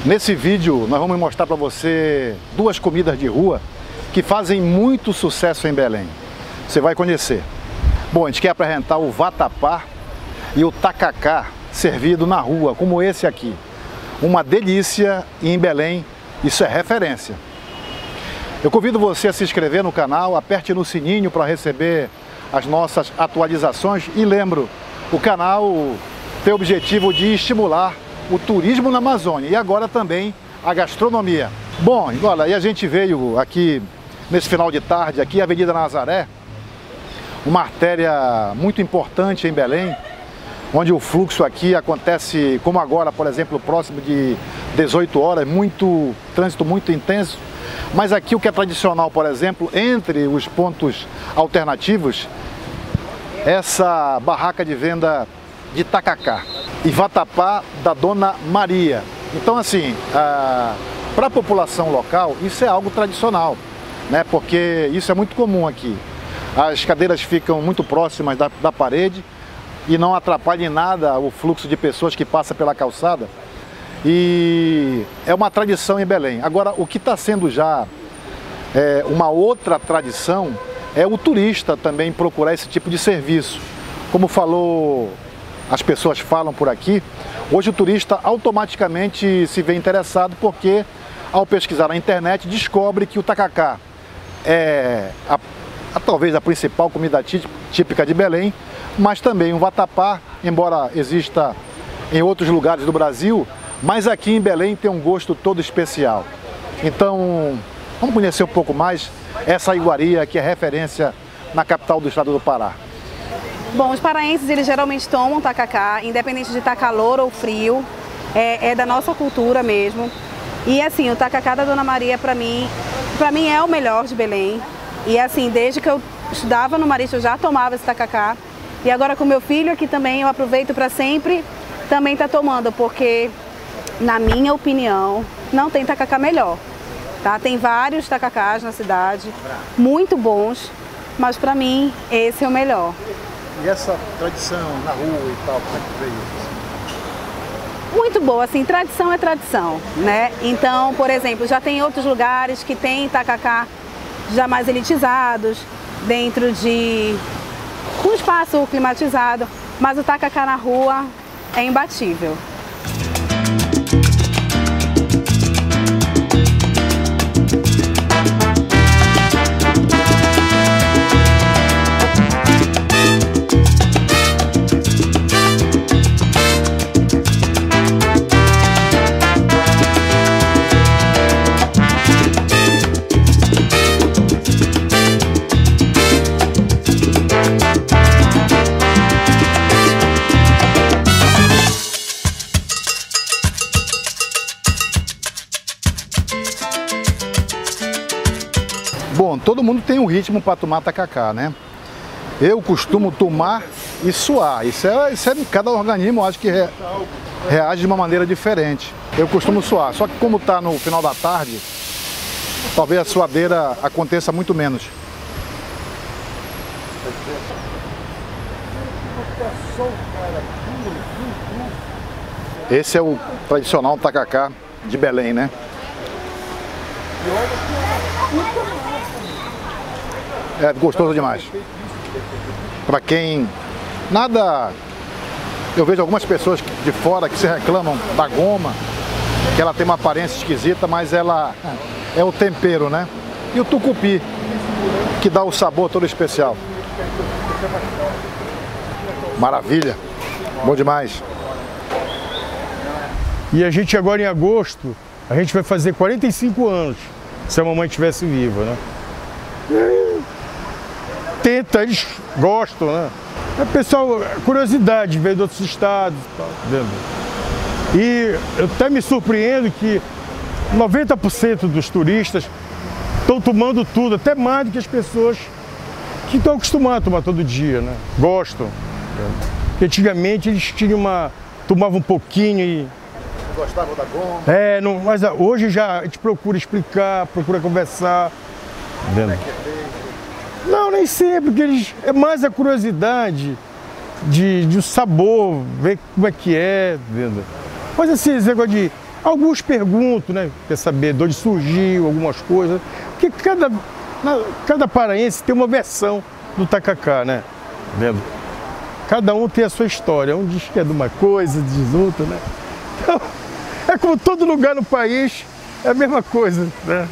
Nesse vídeo nós vamos mostrar para você duas comidas de rua que fazem muito sucesso em Belém. Você vai conhecer. Bom, a gente quer apresentar o vatapá e o tacacá servido na rua, como esse aqui. Uma delícia, e em Belém isso é referência. Eu convido você a se inscrever no canal, aperte no sininho para receber as nossas atualizações e lembro, o canal tem o objetivo de estimular o turismo na Amazônia e agora também a gastronomia. Bom, olha, e a gente veio aqui nesse final de tarde, aqui a Avenida Nazaré, uma artéria muito importante em Belém, onde o fluxo aqui acontece, como agora, por exemplo, próximo de 18 horas, trânsito muito intenso. Mas aqui o que é tradicional, por exemplo, entre os pontos alternativos, essa barraca de venda de tacacá e vatapá da Dona Maria. Então, assim, para a população local, isso é algo tradicional, né? Porque isso é muito comum aqui. As cadeiras ficam muito próximas da parede e não atrapalha em nada o fluxo de pessoas que passa pela calçada. E é uma tradição em Belém. Agora, o que está sendo já uma outra tradição é o turista também procurar esse tipo de serviço. Como as pessoas falam por aqui, hoje o turista automaticamente se vê interessado porque, ao pesquisar na internet, descobre que o tacacá é talvez a principal comida típica de Belém, mas também o vatapá, embora exista em outros lugares do Brasil, mas aqui em Belém tem um gosto todo especial. Então, vamos conhecer um pouco mais essa iguaria que é referência na capital do estado do Pará. Bom, os paraenses, eles geralmente tomam tacacá, independente de estar calor ou frio, é da nossa cultura mesmo. E assim, o tacacá da Dona Maria, para mim é o melhor de Belém. E assim, desde que eu estudava no Marista, eu já tomava esse tacacá. E agora com meu filho aqui também, eu aproveito para sempre também estar tomando, porque, na minha opinião, não tem tacacá melhor. Tá? Tem vários tacacás na cidade, muito bons, mas para mim, esse é o melhor. E essa tradição na rua e tal, como é que veio isso? Muito boa, assim, tradição é tradição, né? Então, por exemplo, já tem outros lugares que tem tacacá já mais elitizados, dentro de um espaço climatizado, mas o tacacá na rua é imbatível. Bom, todo mundo tem um ritmo para tomar tacacá, né? Eu costumo tomar e suar. Isso é cada organismo, acho que reage de uma maneira diferente. Eu costumo suar, só que como está no final da tarde, talvez a suadeira aconteça muito menos. Esse é o tradicional tacacá de Belém, né? É gostoso demais. Para quem eu vejo algumas pessoas de fora que se reclamam da goma, que ela tem uma aparência esquisita, mas ela é o tempero, né? E o tucupi, que dá o sabor todo especial. Maravilha, bom demais. E a gente agora em agosto, a gente vai fazer 45 anos, se a mamãe estivesse viva, né? Eles gostam, né? É pessoal, curiosidade, veio de outros estados, e eu até me surpreendo que 90% dos turistas estão tomando tudo, até mais do que as pessoas que estão acostumadas a tomar todo dia, né? Gostam. Porque antigamente eles tomavam um pouquinho e... Não gostavam da goma? Mas hoje já a gente procura explicar, procura conversar. Como é que é feito? Não, nem sempre, porque é mais a curiosidade de o sabor, ver como é que é, entendeu? Mas assim, esse negócio Alguns perguntam, né? Quer saber de onde surgiu algumas coisas. Porque cada paraense tem uma versão do tacacá, né? Vendo? Cada um tem a sua história. Um diz que é de uma coisa, diz outra, né? Então, é como todo lugar no país, é a mesma coisa, né?